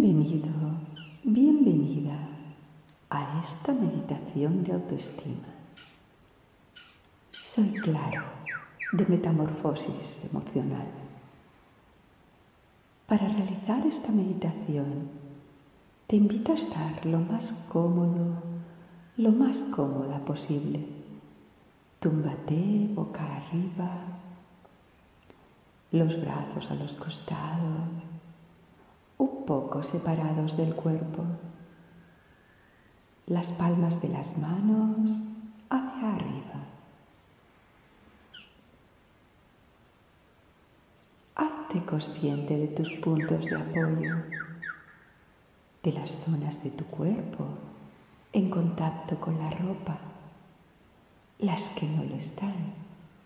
Bienvenido, bienvenida a esta meditación de autoestima. Soy Claro, de Metamorfosis Emocional. Para realizar esta meditación, te invito a estar lo más cómodo, lo más cómoda posible. Túmbate boca arriba, los brazos a los costados, un poco separados del cuerpo, las palmas de las manos hacia arriba. Hazte consciente de tus puntos de apoyo, de las zonas de tu cuerpo en contacto con la ropa, las que no lo están.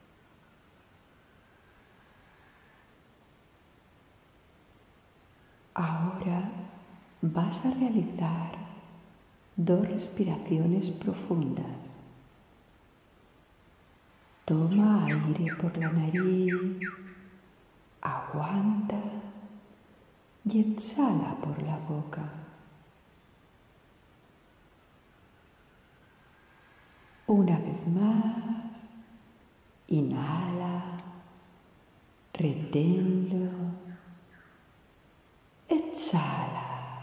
Ahora vas a realizar 2 respiraciones profundas. Toma aire por la nariz, aguanta y exhala por la boca. Una vez más, inhala, reténlo, exhala.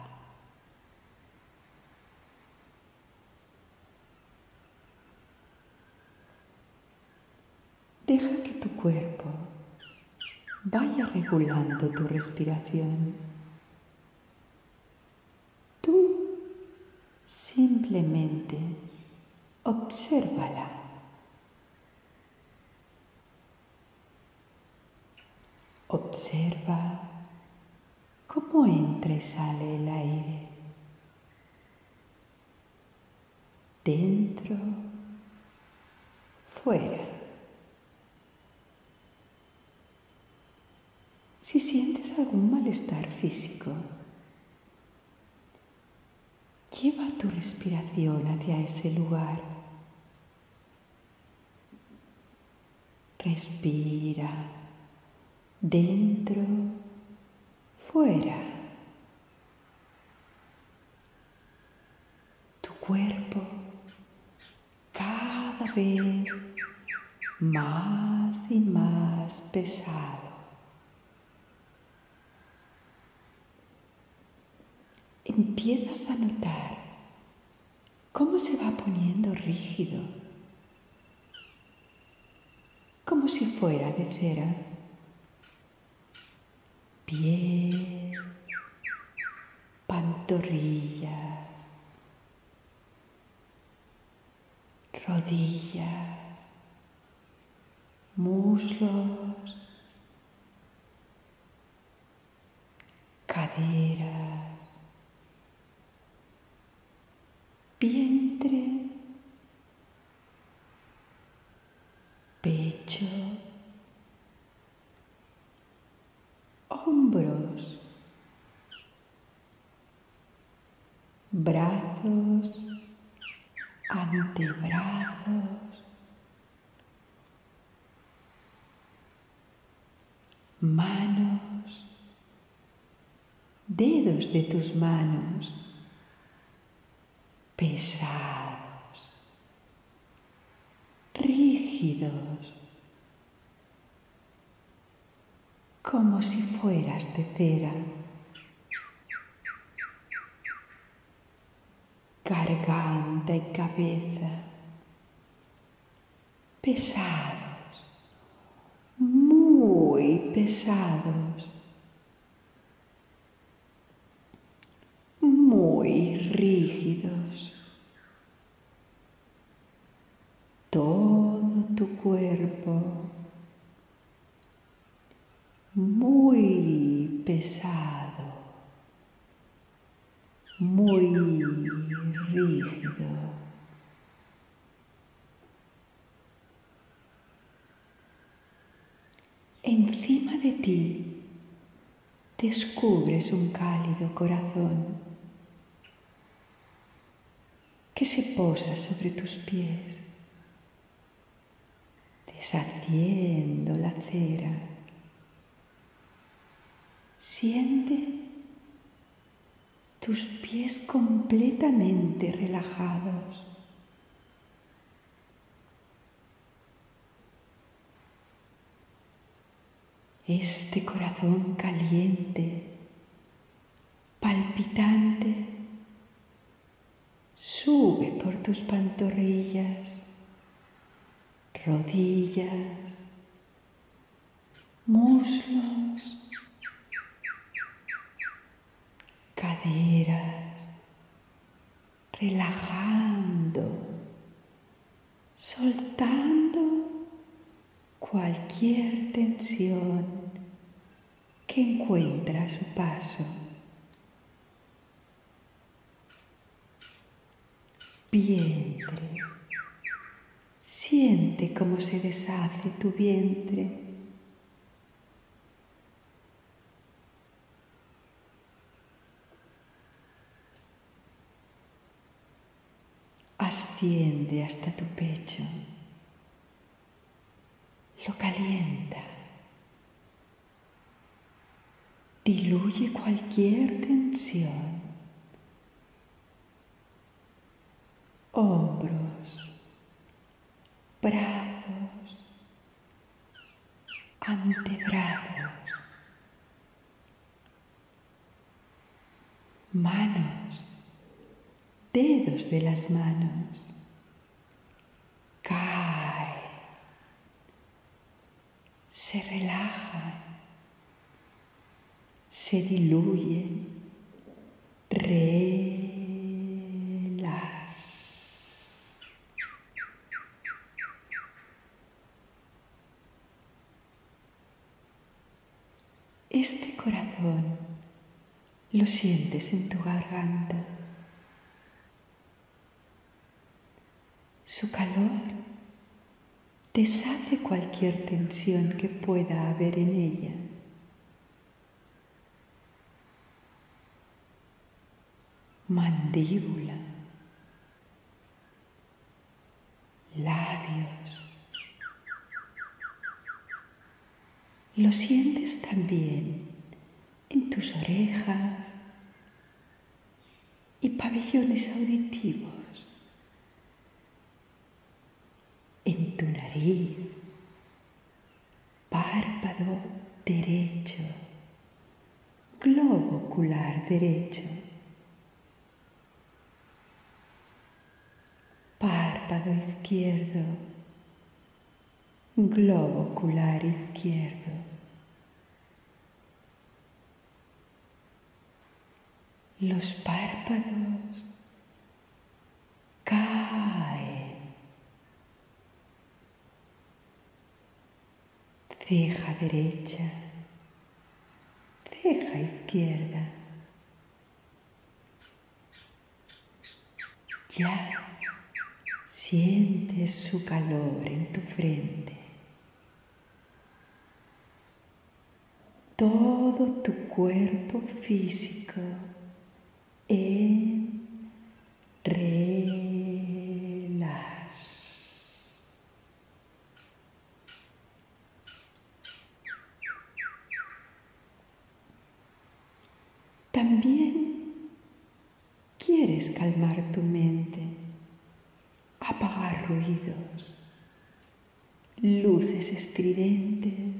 Deja que tu cuerpo vaya regulando tu respiración. Tú simplemente obsérvala. Observa cómo entra y sale el aire. Dentro, fuera. Si sientes algún malestar físico, lleva tu respiración hacia ese lugar. Respira dentro, fuera. Tu cuerpo cada vez más y más pesado. Empiezas a notar cómo se va poniendo rígido, como si fuera de cera. Pies, pantorrillas, rodillas, muslos, caderas, vientre, pecho, hombros, brazos, antebrazos, manos, dedos de tus manos, pesados, rígidos, como si fueras de cera. Garganta y cabeza, pesados, muy pesados, muy rígidos. Todo tu cuerpo muy pesado, muy rígido. Encima de ti descubres un cálido corazón que se posa sobre tus pies, deshaciendo la cera. Siente tus pies completamente relajados. Este corazón caliente, palpitante, sube por tus pantorrillas, rodillas, muslos, caderas, relajando, soltando cualquier tensión que encuentra a su paso. Vientre, siente cómo se deshace tu vientre. Asciende hasta tu pecho, lo calienta, diluye cualquier tensión. Hombros, brazos, antebrazos, manos, dedos de las manos, caen, se relajan, se diluyen, relajan. Este corazón lo sientes en tu garganta. Su calor deshace cualquier tensión que pueda haber en ella. Mandíbula, labios. Lo sientes también en tus orejas y pabellones auditivos, en tu nariz, párpado derecho, globo ocular derecho, párpado izquierdo, globo ocular izquierdo. Los párpados caen. Ceja derecha, ceja izquierda. Ya sientes su calor en tu frente. Todo tu cuerpo físico en relax. También quieres calmar tu mente, apagar ruidos, luces estridentes,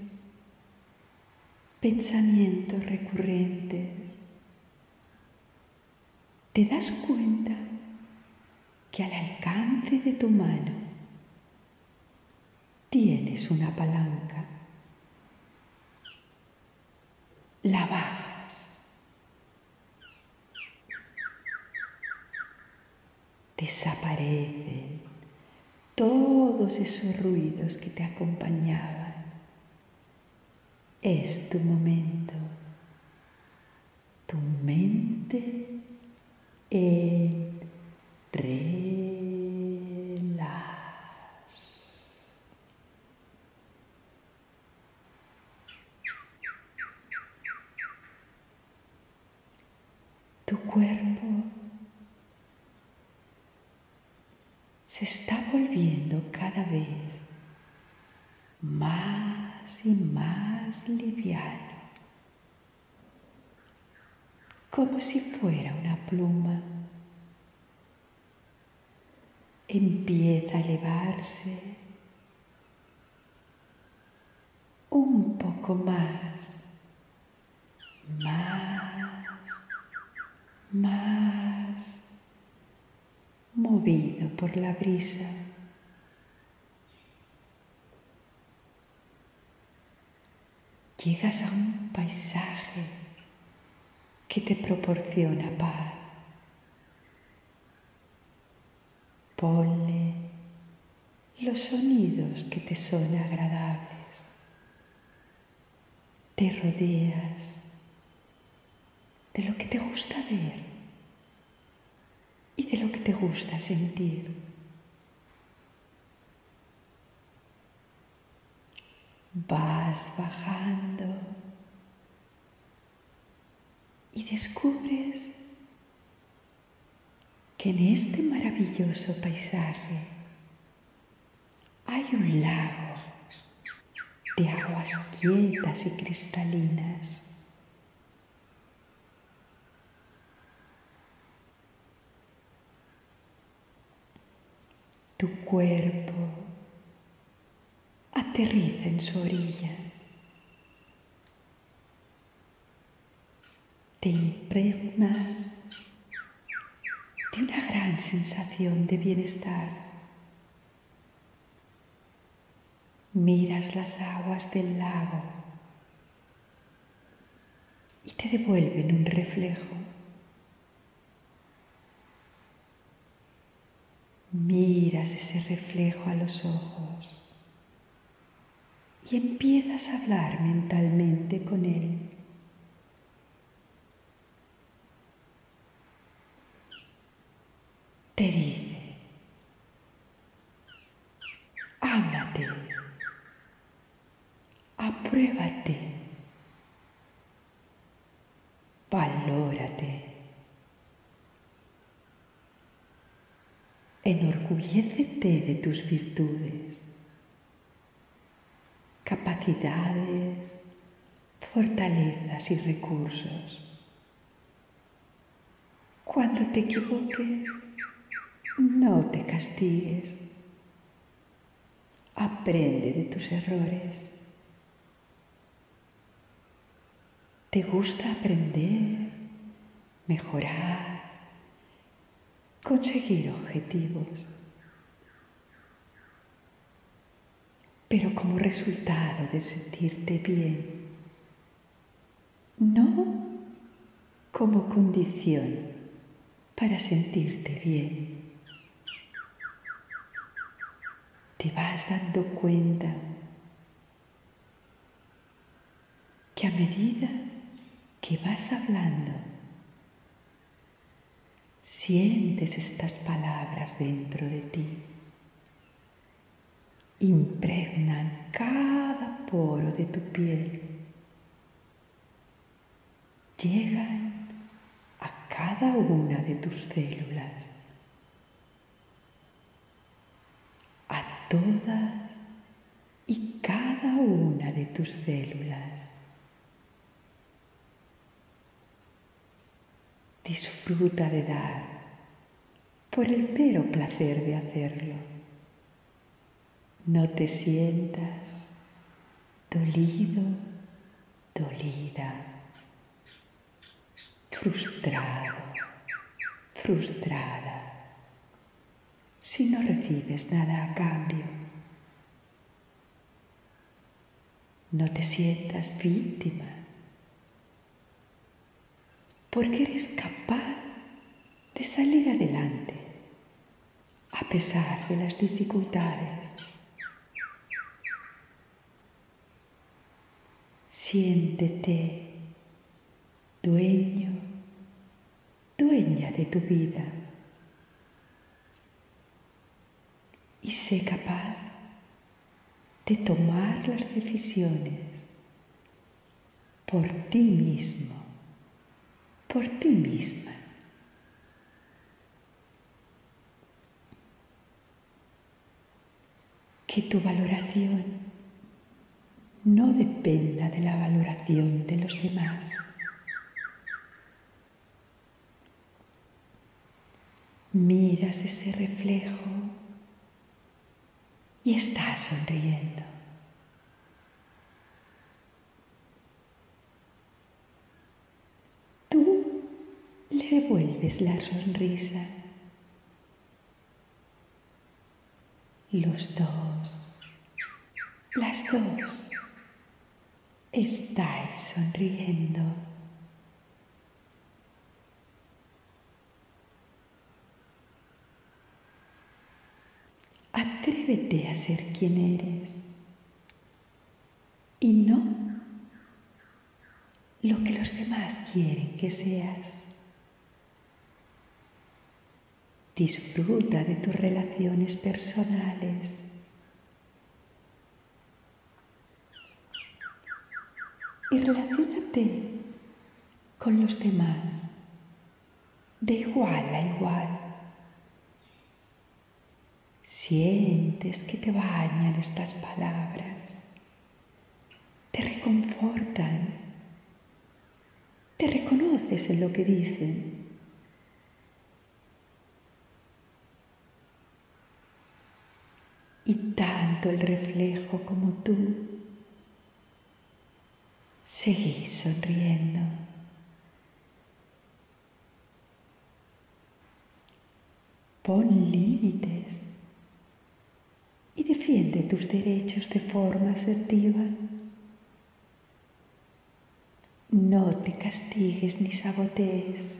pensamientos recurrentes. ¿Te das cuenta que al alcance de tu mano tienes una palanca? La bajas. Desaparecen todos esos ruidos que te acompañaban. Es tu momento. Tu mente en relax. Tu cuerpo se está volviendo cada vez más y más liviano, como si fuera una pluma. Empieza a elevarse un poco más, movido por la brisa. Llegas a un paisaje que te proporciona paz. Ponle los sonidos que te son agradables. Te rodeas de lo que te gusta ver y de lo que te gusta sentir. Vas bajando y descubres que en este maravilloso paisaje hay un lago de aguas quietas y cristalinas. Tu cuerpo aterriza en su orilla. Te impregnas de una gran sensación de bienestar. Miras las aguas del lago y te devuelven un reflejo. Miras ese reflejo a los ojos y empiezas a hablar mentalmente con él. Te dice: ámate, apruébate, valórate, enorgullécete de tus virtudes, capacidades, fortalezas y recursos. Cuando te equivoques, no te castigues. Aprende de tus errores. ¿Te gusta aprender, mejorar, conseguir objetivos? Pero como resultado de sentirte bien, no como condición para sentirte bien. Te vas dando cuenta que a medida que vas hablando, sientes estas palabras dentro de ti. Impregnan cada poro de tu piel. Llegan a cada una de tus células, a todas y cada una de tus células. Disfruta de dar por el mero placer de hacerlo. No te sientas dolido, dolida, frustrado, frustrada, si no recibes nada a cambio. No te sientas víctima, porque eres capaz de salir adelante a pesar de las dificultades. Siéntete dueño, dueña de tu vida y sé capaz de tomar las decisiones por ti mismo, por ti misma. Que tu valoración no dependa de la valoración de los demás. Miras ese reflejo y estás sonriendo. Tú le devuelves la sonrisa. Los dos, las dos, estáis sonriendo. Atrévete a ser quien eres y no lo que los demás quieren que seas. Disfruta de tus relaciones personales. Y relaciónate con los demás de igual a igual. Sientes que te bañan estas palabras, te reconfortan, te reconoces en lo que dicen. Y tanto el reflejo como tú seguís sonriendo. Pon límites y defiende tus derechos de forma asertiva. No te castigues ni sabotees.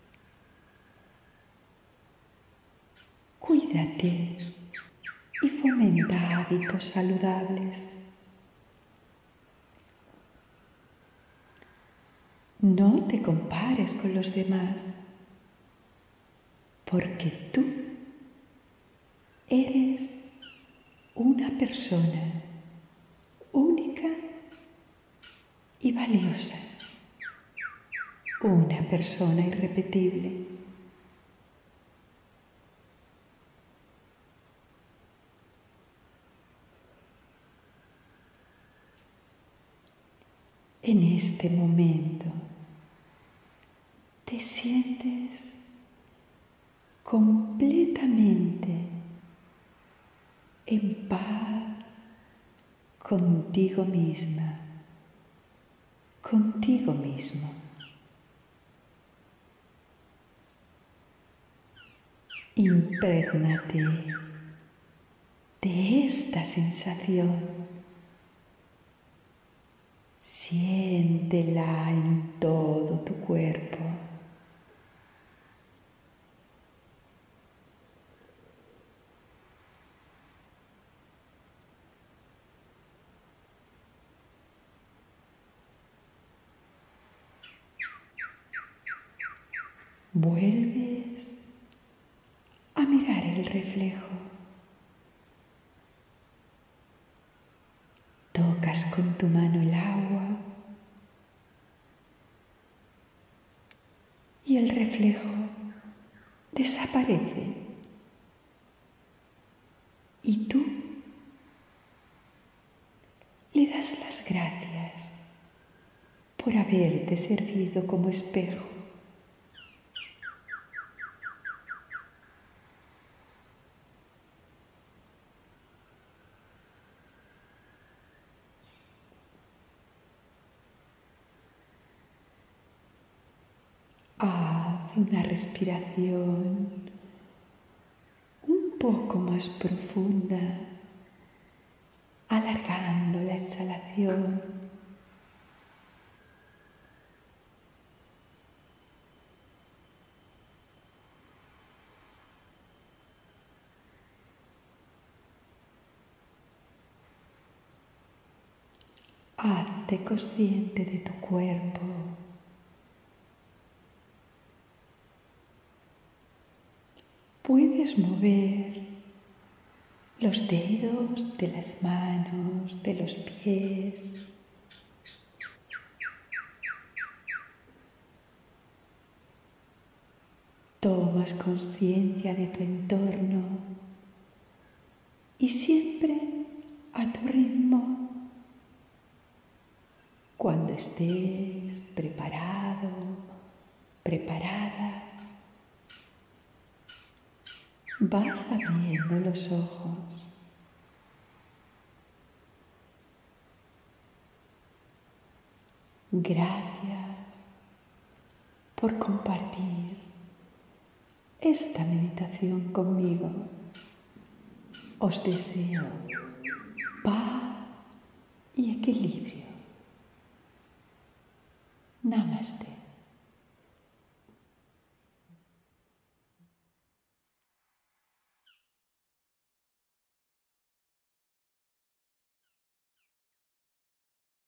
Cuídate y fomenta hábitos saludables. No te compares con los demás, porque tú eres una persona única y valiosa, una persona irrepetible. En este momento te sientes completamente en paz contigo misma, contigo mismo. Imprégnate de esta sensación. Siéntela en todo tu cuerpo. Vuelves a mirar el reflejo. Tocas con tu mano el agua y el reflejo desaparece. Y tú le das las gracias por haberte servido como espejo. Haz una respiración un poco más profunda, alargando la exhalación. Hazte consciente de tu cuerpo. Puedes mover los dedos de las manos, de los pies. Tomas conciencia de tu entorno y siempre a tu ritmo. Cuando estés preparado, preparada, Vas abriendo los ojos. Gracias por compartir esta meditación conmigo. Os deseo paz y equilibrio.